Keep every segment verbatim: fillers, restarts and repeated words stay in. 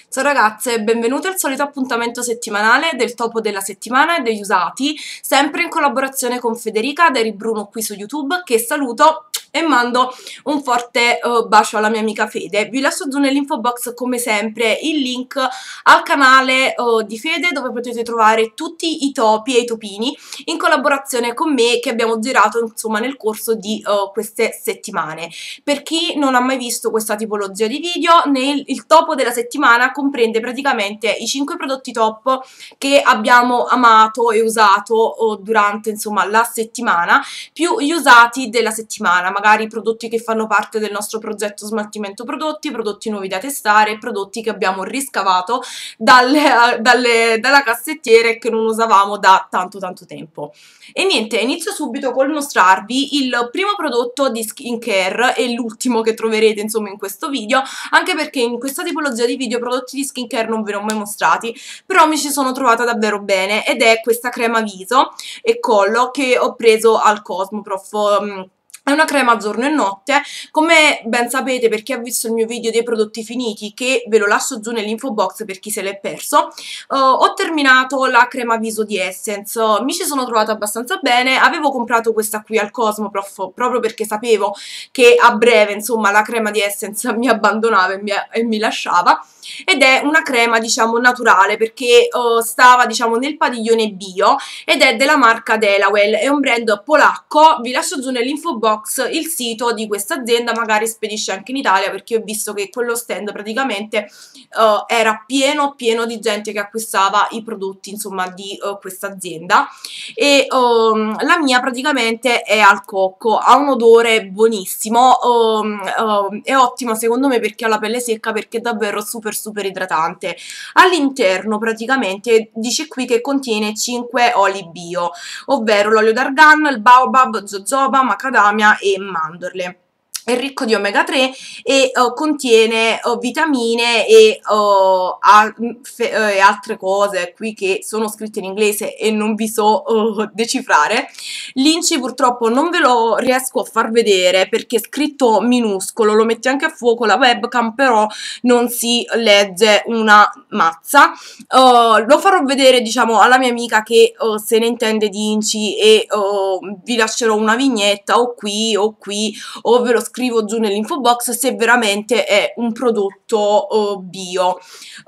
Ciao ragazze, benvenute al solito appuntamento settimanale del topo della settimana e degli usati, sempre in collaborazione con Federica da Bruno qui su YouTube, che saluto e mando un forte uh, bacio alla mia amica Fede. Vi lascio giù nell'info box come sempre il link al canale uh, di Fede, dove potete trovare tutti i topi e i topini in collaborazione con me che abbiamo girato insomma nel corso di uh, queste settimane. Per chi non ha mai visto questa tipologia di video, nel, il topo della settimana comprende praticamente i cinque prodotti top che abbiamo amato e usato uh, durante insomma la settimana, più gli usati della settimana, magari prodotti che fanno parte del nostro progetto smaltimento prodotti, prodotti nuovi da testare, prodotti che abbiamo riscavato dalle, dalle, dalla cassettiera e che non usavamo da tanto tanto tempo. E niente, inizio subito col mostrarvi il primo prodotto di skincare e l'ultimo che troverete insomma in questo video, anche perché in questa tipologia di video prodotti di skincare non ve ne ho mai mostrati, però mi ci sono trovata davvero bene, ed è questa crema viso e collo che ho preso al Cosmoprof. um, È una crema giorno e notte, come ben sapete per chi ha visto il mio video dei prodotti finiti, che ve lo lascio giù nell'info box per chi se l'è perso. Uh, ho terminato la crema viso di Essence, mi ci sono trovata abbastanza bene, avevo comprato questa qui al Cosmoprof proprio perché sapevo che a breve insomma la crema di Essence mi abbandonava e mi, e mi lasciava, ed è una crema diciamo naturale perché uh, stava diciamo nel padiglione bio ed è della marca Delawell, è un brand polacco. Vi lascio giù nell'info box il sito di questa azienda, magari spedisce anche in Italia perché ho visto che quello stand praticamente uh, era pieno pieno di gente che acquistava i prodotti insomma di uh, questa azienda. E um, la mia praticamente è al cocco, ha un odore buonissimo, um, um, è ottima secondo me per chi ha la pelle secca perché è davvero super super idratante. All'interno praticamente dice qui che contiene cinque oli bio, ovvero l'olio d'argan, il baobab, jojoba, macadamia e mandorle. È ricco di omega tre e uh, contiene uh, vitamine e, uh, al fe uh, e altre cose qui che sono scritte in inglese e non vi so uh, decifrare. L'inci purtroppo non ve lo riesco a far vedere perché è scritto minuscolo, lo metti anche a fuoco la webcam, però non si legge una mazza. Uh, lo farò vedere diciamo alla mia amica che uh, se ne intende di inci e uh, vi lascerò una vignetta o qui o qui, o ve lo scrivo giù nell'info box se veramente è un prodotto uh, bio.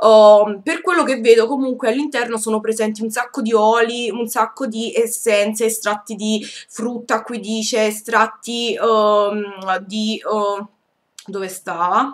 Uh, per quello che vedo comunque all'interno sono presenti un sacco di oli, un sacco di essenze, estratti di frutta, qui dice estratti uh, di uh, dove stava?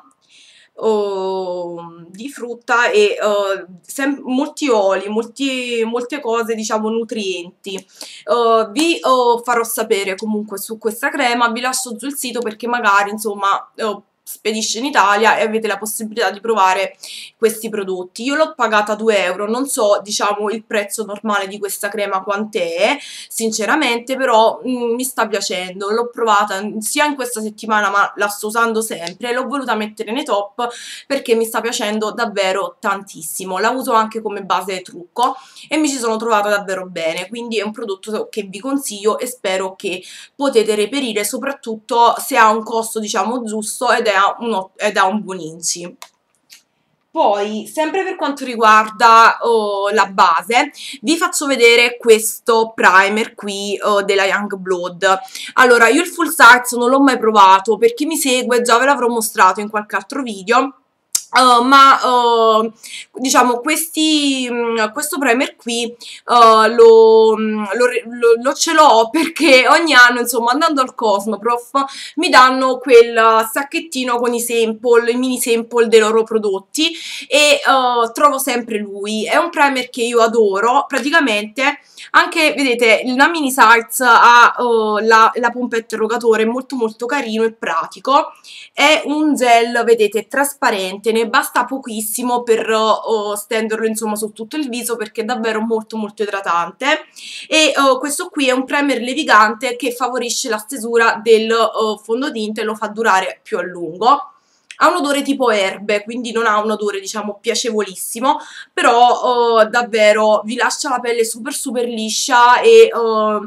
Uh, di frutta e uh, molti oli, molti, molte cose diciamo nutrienti. Uh, vi uh, farò sapere comunque su questa crema, vi lascio giù il sito perché magari insomma uh, spedisce in Italia e avete la possibilità di provare questi prodotti. Io l'ho pagata due euro, non so diciamo il prezzo normale di questa crema quant'è sinceramente, però mh, mi sta piacendo, l'ho provata sia in questa settimana ma la sto usando sempre, l'ho voluta mettere nei top perché mi sta piacendo davvero tantissimo. La uso anche come base trucco e mi ci sono trovata davvero bene, quindi è un prodotto che vi consiglio e spero che potete reperire, soprattutto se ha un costo diciamo giusto ed è un, ed ha un buon inci. Poi, sempre per quanto riguarda oh, la base, vi faccio vedere questo primer qui oh, della Youngblood. Allora, io il full size non l'ho mai provato, per chi mi segue già ve l'avrò mostrato in qualche altro video. Uh, ma uh, diciamo questi, um, questo primer qui uh, lo, lo, lo, lo ce l'ho perché ogni anno insomma andando al Cosmoprof mi danno quel sacchettino con i sample, i mini sample dei loro prodotti e uh, trovo sempre lui. È un primer che io adoro, praticamente anche vedete la mini size ha uh, la, la pompetta erogatore, molto molto carino e pratico. È un gel vedete trasparente, ne basta pochissimo per uh, stenderlo insomma su tutto il viso perché è davvero molto molto idratante. E uh, questo qui è un primer levigante che favorisce la stesura del uh, fondotinta e lo fa durare più a lungo. Ha un odore tipo erbe, quindi non ha un odore diciamo piacevolissimo, però uh, davvero vi lascia la pelle super super liscia e uh,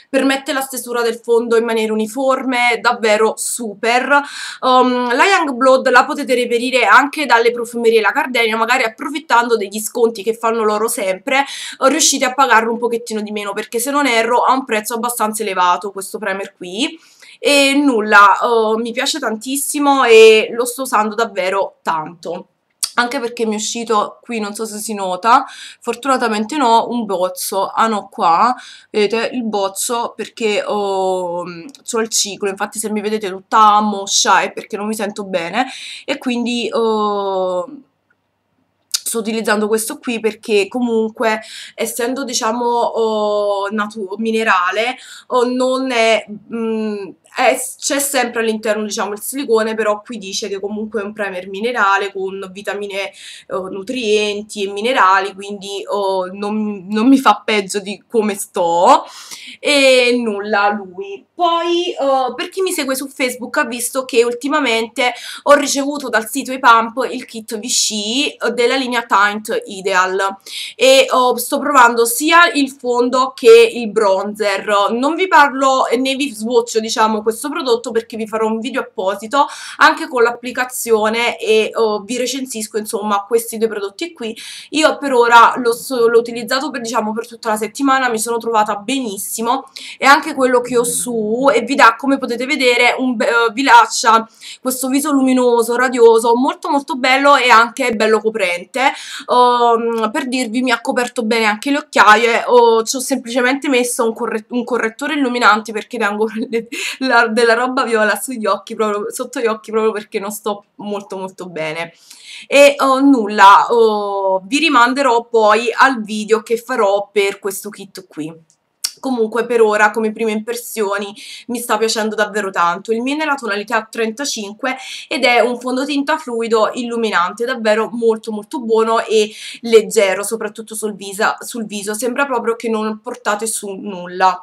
permette la stesura del fondo in maniera uniforme, davvero super. Um, la Youngblood la potete reperire anche dalle profumerie La Gardenia, magari approfittando degli sconti che fanno loro sempre, riuscite a pagarlo un pochettino di meno, perché se non erro ha un prezzo abbastanza elevato questo primer qui. E nulla, uh, mi piace tantissimo e lo sto usando davvero tanto, anche perché mi è uscito qui, non so se si nota, fortunatamente no, un bozzo. Ah no, qua vedete il bozzo, perché ho, ho il ciclo, infatti se mi vedete tutta moscia è perché non mi sento bene, e quindi uh, sto utilizzando questo qui perché comunque, essendo diciamo oh, minerale, oh, non è, mm, c'è sempre all'interno diciamo il silicone, però qui dice che comunque è un primer minerale con vitamine, oh, nutrienti e minerali, quindi oh, non, non mi fa peggio di come sto. E nulla, lui. Poi oh, per chi mi segue su Facebook ha visto che ultimamente ho ricevuto dal sito ePump il kit Vichy della linea Tint Ideal e oh, sto provando sia il fondo che il bronzer. Non vi parlo né vi swatch diciamo questo prodotto, perché vi farò un video apposito anche con l'applicazione e oh, vi recensisco insomma questi due prodotti qui. Io per ora l'ho utilizzato per, diciamo, per tutta la settimana, mi sono trovata benissimo, e anche quello che ho su, e vi dà, come potete vedere, un, uh, vi lascia questo viso luminoso, radioso, molto molto bello e anche bello coprente. Um, per dirvi, mi ha coperto bene anche le occhiaie. Oh, ci ho semplicemente messo un, corre un correttore illuminante perché tengo la, della roba viola sugli occhi, proprio sotto gli occhi, proprio perché non sto molto molto bene. E oh, nulla, oh, vi rimanderò poi al video che farò per questo kit qui. Comunque per ora, come prime impressioni, mi sta piacendo davvero tanto. Il mio è nella tonalità trentacinque ed è un fondotinta fluido illuminante, davvero molto molto buono e leggero, soprattutto sul, visa, sul viso. Sembra proprio che non portate su nulla.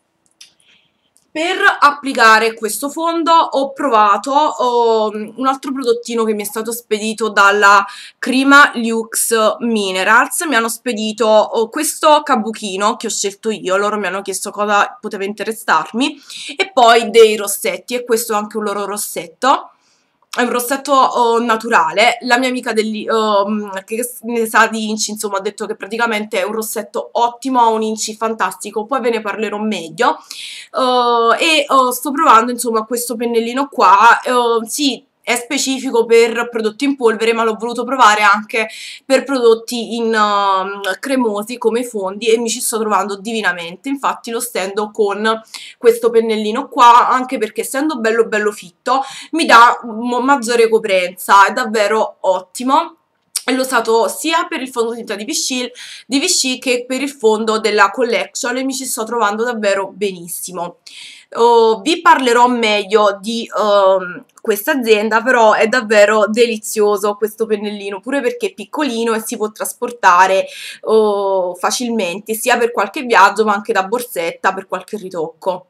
Per applicare questo fondo ho provato oh, un altro prodottino che mi è stato spedito dalla Crema Lux Minerals. Mi hanno spedito oh, questo kabuchino che ho scelto io, loro mi hanno chiesto cosa poteva interessarmi, e poi dei rossetti, e questo è anche un loro rossetto. È un rossetto oh, naturale. La mia amica del, oh, che ne sa di inci, insomma, ha detto che praticamente è un rossetto ottimo, ha un inci fantastico, poi ve ne parlerò meglio. Uh, e uh, sto provando insomma questo pennellino qua. Uh, sì, è specifico per prodotti in polvere, ma l'ho voluto provare anche per prodotti in uh, cremosi come fondi, e mi ci sto trovando divinamente. Infatti lo stendo con questo pennellino qua, anche perché essendo bello bello fitto mi dà maggiore coprenza, è davvero ottimo. E l'ho usato sia per il fondotinta di Vichy, di Vichy che per il fondo della collection, e mi ci sto trovando davvero benissimo. Uh, vi parlerò meglio di uh, questa azienda, però è davvero delizioso questo pennellino, pure perché è piccolino e si può trasportare uh, facilmente, sia per qualche viaggio ma anche da borsetta per qualche ritocco.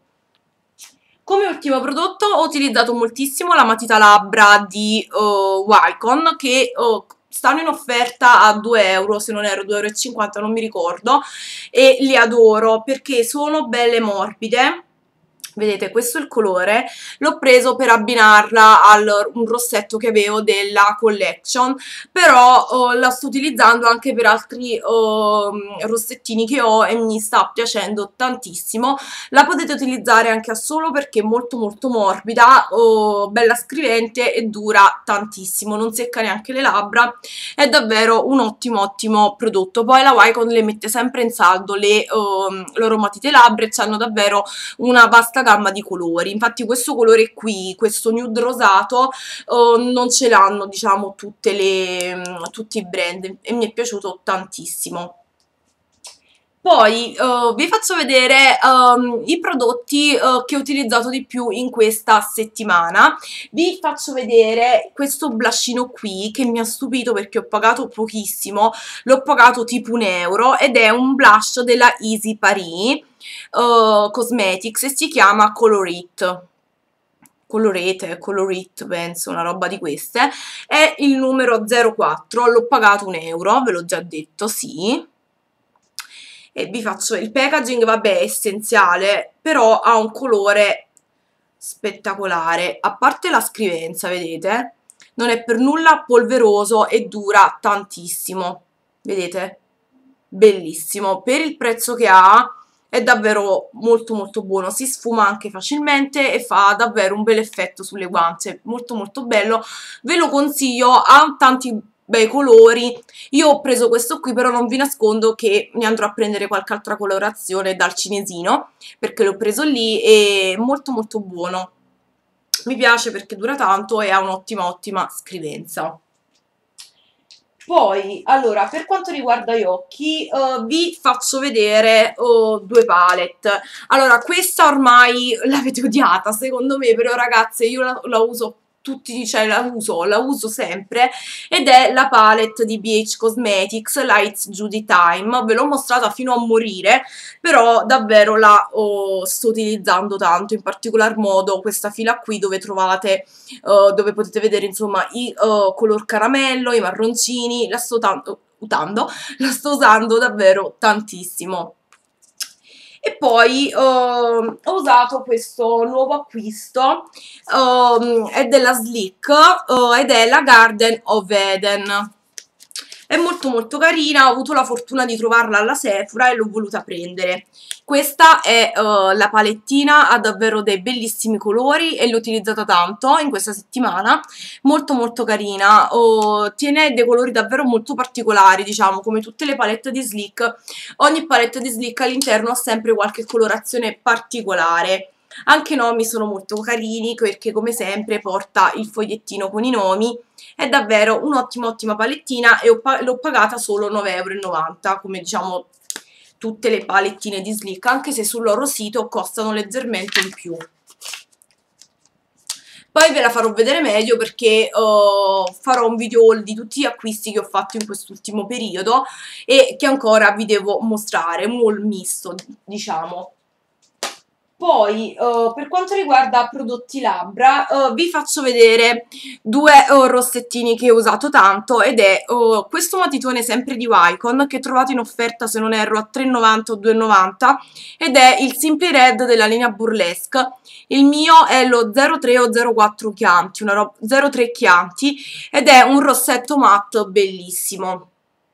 Come ultimo prodotto ho utilizzato moltissimo la matita labbra di uh, Wycon, che uh, stanno in offerta a due euro, se non erro due euro e cinquanta, non mi ricordo, e li adoro perché sono belle morbide. Vedete, questo è il colore, l'ho preso per abbinarla a un rossetto che avevo della collection, però oh, la sto utilizzando anche per altri oh, rossettini che ho e mi sta piacendo tantissimo. La potete utilizzare anche a solo perché è molto molto morbida, oh, bella scrivente e dura tantissimo, non secca neanche le labbra, è davvero un ottimo ottimo prodotto. Poi la Wycon le mette sempre in saldo le oh, loro matite labbra e hanno davvero una vasta gamma di colori. Infatti questo colore qui, questo nude rosato, uh, non ce l'hanno diciamo tutte le, tutti i brand, e mi è piaciuto tantissimo. Poi uh, vi faccio vedere um, i prodotti uh, che ho utilizzato di più in questa settimana. Vi faccio vedere questo blushino qui che mi ha stupito perché ho pagato pochissimo, l'ho pagato tipo un euro, ed è un blush della Easy Paris uh, Cosmetics e si chiama Colorite. Colorete, Colorit, penso, una roba di queste. È il numero zero quattro, l'ho pagato un euro, ve l'ho già detto, sì. e vi faccio il packaging, vabbè, è essenziale, però ha un colore spettacolare, a parte la scrivenza, vedete? Non è per nulla polveroso e dura tantissimo, vedete? Bellissimo, per il prezzo che ha è davvero molto molto buono, si sfuma anche facilmente e fa davvero un bel effetto sulle guance, molto molto bello, ve lo consiglio, ha tanti bei colori. Io ho preso questo qui, però non vi nascondo che ne andrò a prendere qualche altra colorazione dal cinesino, perché l'ho preso lì, e molto molto buono, mi piace perché dura tanto e ha un'ottima ottima scrivenza. Poi, allora, per quanto riguarda gli occhi, uh, vi faccio vedere uh, due palette. Allora, questa ormai l'avete odiata, secondo me, però ragazze, io la, la uso tutti, cioè la uso, la uso sempre, ed è la palette di B H Cosmetics, Lights Judy Time. Ve l'ho mostrata fino a morire, però davvero la oh, sto utilizzando tanto, in particolar modo questa fila qui dove trovate, uh, dove potete vedere insomma i uh, color caramello, i marroncini, la sto tanto usando, la sto usando davvero tantissimo. E poi uh, ho usato questo nuovo acquisto, uh, è della Sleek uh, ed è la Garden of Eden. È molto molto carina, ho avuto la fortuna di trovarla alla Sephora e l'ho voluta prendere. Questa è uh, la palettina, ha davvero dei bellissimi colori e l'ho utilizzata tanto in questa settimana, molto molto carina, uh, tiene dei colori davvero molto particolari, diciamo, come tutte le palette di Sleek. Ogni palette di Sleek all'interno ha sempre qualche colorazione particolare. Anche i nomi sono molto carini perché come sempre porta il fogliettino con i nomi. È davvero un'ottima ottima palettina e l'ho pagata solo nove e novanta euro, come diciamo tutte le palettine di Sleek, anche se sul loro sito costano leggermente in più. Poi ve la farò vedere meglio perché uh, farò un video haul di tutti gli acquisti che ho fatto in quest'ultimo periodo e che ancora vi devo mostrare, un haul misto, diciamo. Poi, uh, per quanto riguarda prodotti labbra, uh, vi faccio vedere due uh, rossettini che ho usato tanto, ed è uh, questo matitone sempre di Wycon, che trovate in offerta, se non erro, a tre e novanta o due e novanta, ed è il Simply Red della linea Burlesque. Il mio è lo zero tre o zero quattro Chianti, una roba zero tre Chianti, ed è un rossetto matte bellissimo.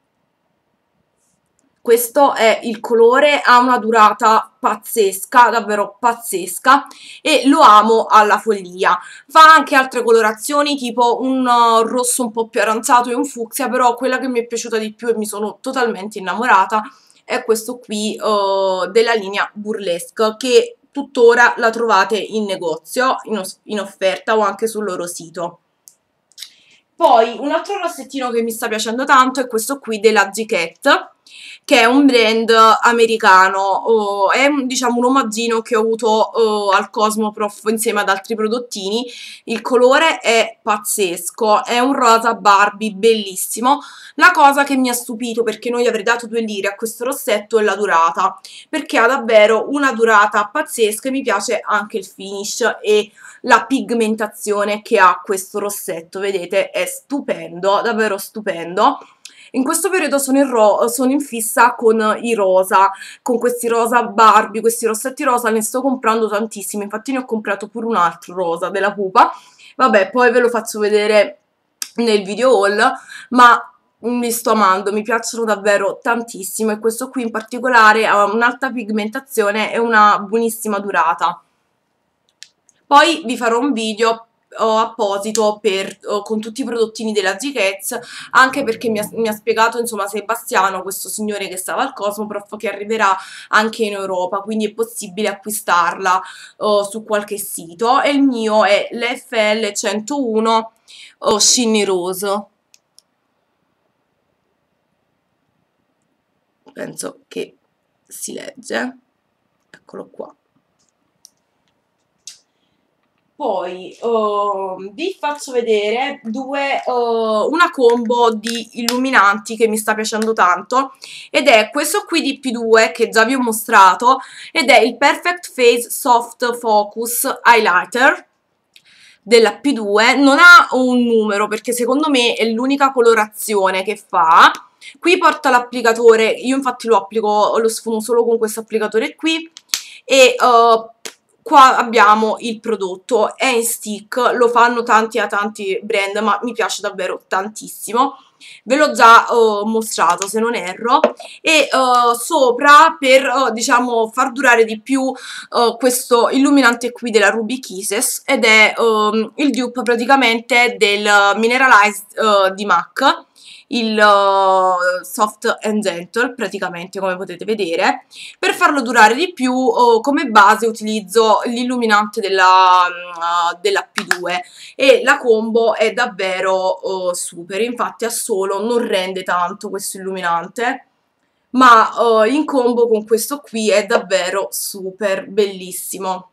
Questo è il colore, ha una durata pazzesca, davvero pazzesca, e lo amo alla follia. Fa anche altre colorazioni, tipo un uh, rosso un po' più aranzato e un fucsia, però quella che mi è piaciuta di più e mi sono totalmente innamorata è questo qui uh, della linea Burlesque, che tuttora la trovate in negozio, in, in offerta o anche sul loro sito. Poi un altro rossettino che mi sta piacendo tanto è questo qui della G-Cat, che è un brand americano, oh, è diciamo un omaggino che ho avuto oh, al Cosmoprof insieme ad altri prodottini. Il colore è pazzesco, è un rosa Barbie bellissimo. La cosa che mi ha stupito, perché non gli avrei dato due lire a questo rossetto, è la durata, perché ha davvero una durata pazzesca e mi piace anche il finish e la pigmentazione che ha questo rossetto, vedete, è stupendo, davvero stupendo. In questo periodo sono in, ro sono in fissa con i rosa, con questi rosa Barbie, questi rossetti rosa, ne sto comprando tantissimi, infatti ne ho comprato pure un altro rosa della pupa. Vabbè, poi ve lo faccio vedere nel video haul, ma mi sto amando, mi piacciono davvero tantissimo, e questo qui in particolare ha un'alta pigmentazione e una buonissima durata. Poi vi farò un video oh, apposito per, oh, con tutti i prodottini della G-Cats, anche perché mi ha, mi ha spiegato insomma Sebastiano, questo signore che stava al Cosmoprof, che arriverà anche in Europa, quindi è possibile acquistarla oh, su qualche sito, e il mio è l'F L centouno oh, Shiny Rose. Penso che si legge, eccolo qua. Poi uh, vi faccio vedere due, uh, una combo di illuminanti che mi sta piacendo tanto, ed è questo qui di P due che già vi ho mostrato, ed è il Perfect Face Soft Focus Highlighter della P due. Non ha un numero perché secondo me è l'unica colorazione che fa, Qui porta l'applicatore, io infatti lo applico, lo sfumo solo con questo applicatore qui, e uh, qua abbiamo il prodotto, è in stick, lo fanno tanti a tanti brand, ma mi piace davvero tantissimo. Ve l'ho già uh, mostrato se non erro, e uh, sopra per uh, diciamo far durare di più uh, questo illuminante qui della Ruby Kisses, ed è um, il dupe praticamente del Mineralized uh, di MAC, il uh, Soft and Gentle, praticamente, come potete vedere. Per farlo durare di più uh, come base utilizzo l'illuminante della, uh, della P due, e la combo è davvero uh, super, infatti a solo non rende tanto questo illuminante, ma uh, in combo con questo qui è davvero super bellissimo.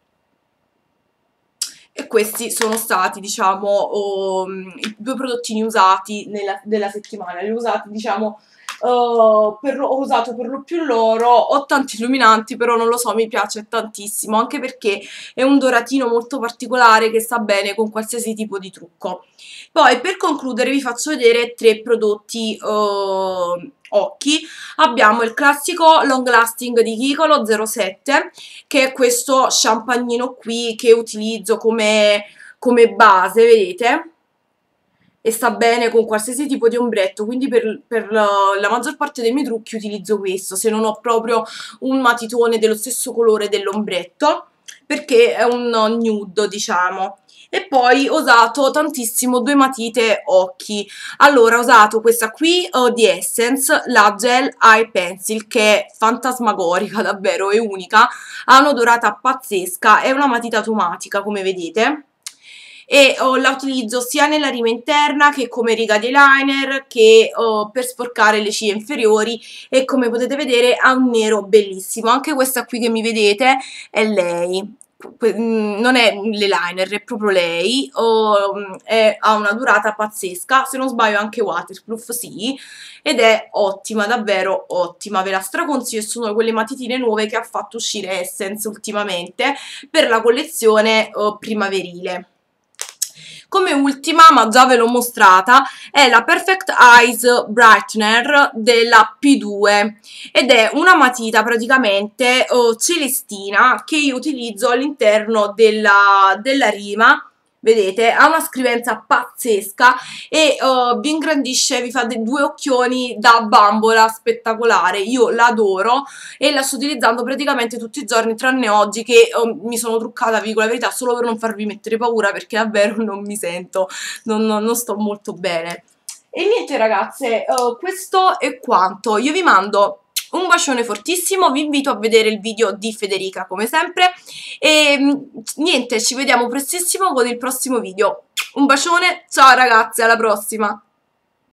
E questi sono stati, diciamo, um, i due prodottini usati nella, della settimana. Li ho usati, diciamo, uh, per, ho usato per lo più loro. Ho tanti illuminanti, però non lo so, mi piace tantissimo, anche perché è un doratino molto particolare che sta bene con qualsiasi tipo di trucco. Poi, per concludere, vi faccio vedere tre prodotti uh, occhi. Abbiamo il classico Long Lasting di Kiko, lo zero sette, che è questo champagnino qui che utilizzo come, come base, vedete? E sta bene con qualsiasi tipo di ombretto, quindi per, per la, la maggior parte dei miei trucchi utilizzo questo, se non ho proprio un matitone dello stesso colore dell'ombretto, perché è un nude, diciamo. E poi ho usato tantissimo due matite occhi. Allora, ho usato questa qui uh, di Essence, la Gel Eye Pencil, che è fantasmagorica, davvero, è unica, ha un'odorata pazzesca, è una matita automatica, come vedete, e oh, la utilizzo sia nella rima interna che come riga di eyeliner, che oh, per sporcare le ciglia inferiori, e come potete vedere ha un nero bellissimo. Anche questa qui che mi vedete è lei. Non è l'eyeliner, è proprio lei, oh, è, ha una durata pazzesca, se non sbaglio anche waterproof, sì, ed è ottima, davvero ottima, ve la straconsiglio. Sono quelle matitine nuove che ha fatto uscire Essence ultimamente per la collezione oh, primaverile. Come ultima, ma già ve l'ho mostrata, è la Perfect Eyes Brightener della P due, ed è una matita praticamente oh, celestina che io utilizzo all'interno della, della rima. Vedete, ha una scrivenza pazzesca e uh, vi ingrandisce, vi fa dei due occhioni da bambola spettacolare. Io la adoro e la sto utilizzando praticamente tutti i giorni, tranne oggi che uh, mi sono truccata, vi dico la verità, solo per non farvi mettere paura, perché davvero non mi sento, non, non, non sto molto bene. E niente ragazze, uh, questo è quanto. Io vi mando un bacione fortissimo, vi invito a vedere il video di Federica come sempre, e niente, ci vediamo prestissimo con il prossimo video. Un bacione, ciao ragazze, alla prossima!